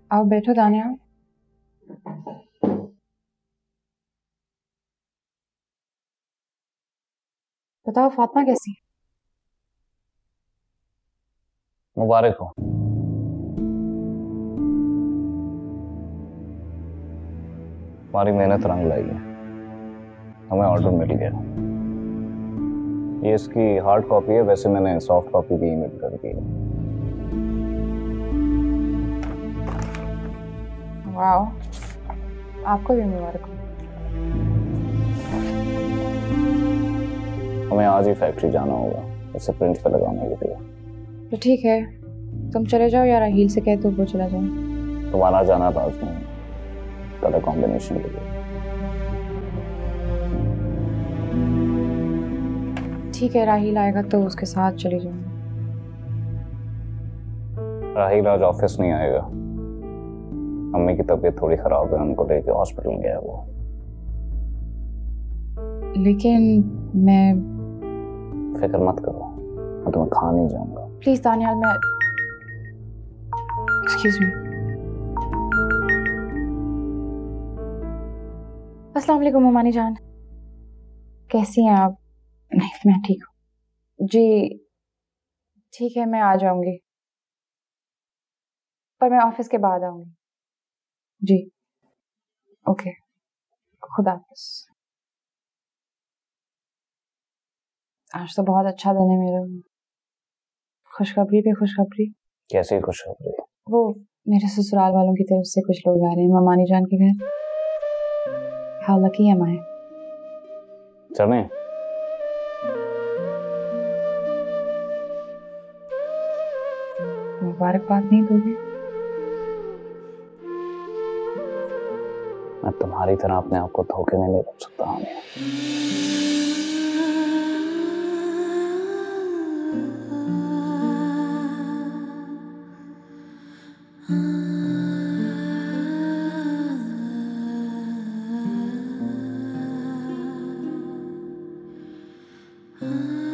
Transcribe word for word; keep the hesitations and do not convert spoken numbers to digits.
आओ बैठो दानिया। बताओ फातिमा कैसी है? मुबारक हो। हमारी मेहनत रंग लाई है, हमें ऑर्डर मिल गया। ये इसकी हार्ड कॉपी है, वैसे मैंने सॉफ्ट कॉपी भी ईमेल कर दी है। वाओ, आपको भी मुबारक हो। हमें आज ही फैक्ट्री जाना होगा, इसे प्रिंट पे लगाने के लिए। तो ठीक है, तुम चले जाओ या राहील से कह तो वो चला जाए। तुम्हारा जाना लाजमी है कलर कॉम्बिनेशन के लिए। ठीक है, राहील आएगा तो उसके साथ चली जाऊंगी। राहील आज ऑफिस नहीं आएगा, अम्मी की तबीयत थोड़ी खराब है, उनको लेके हॉस्पिटल गया है वो। लेकिन मैं फिक्र मत करो, मैं तुम्हें खा नहीं जाऊंगा। प्लीज दानियाल, मैं एक्सक्यूज मी। अस्सलाम वालेकुम ममानी जान, कैसी हैं आप? नहीं, मैं ठीक हूँ जी। ठीक है, मैं आ जाऊंगी, पर मैं ऑफिस के बाद आऊंगी जी। ओके, खुदा हाफिज। आज तो बहुत अच्छा दिन है मेरा। खुशखबरी पे खुशखबरी। कैसी खुशखबरी? वो मेरे ससुराल वालों की तरफ से कुछ लोग आ रहे हैं ममानी जान के घर। How lucky am I. चलें? मुबारकबाद नहीं दोगे? मैं तुम्हारी तरह अपने आप को धोखे में नहीं रख सकता। हमें Ah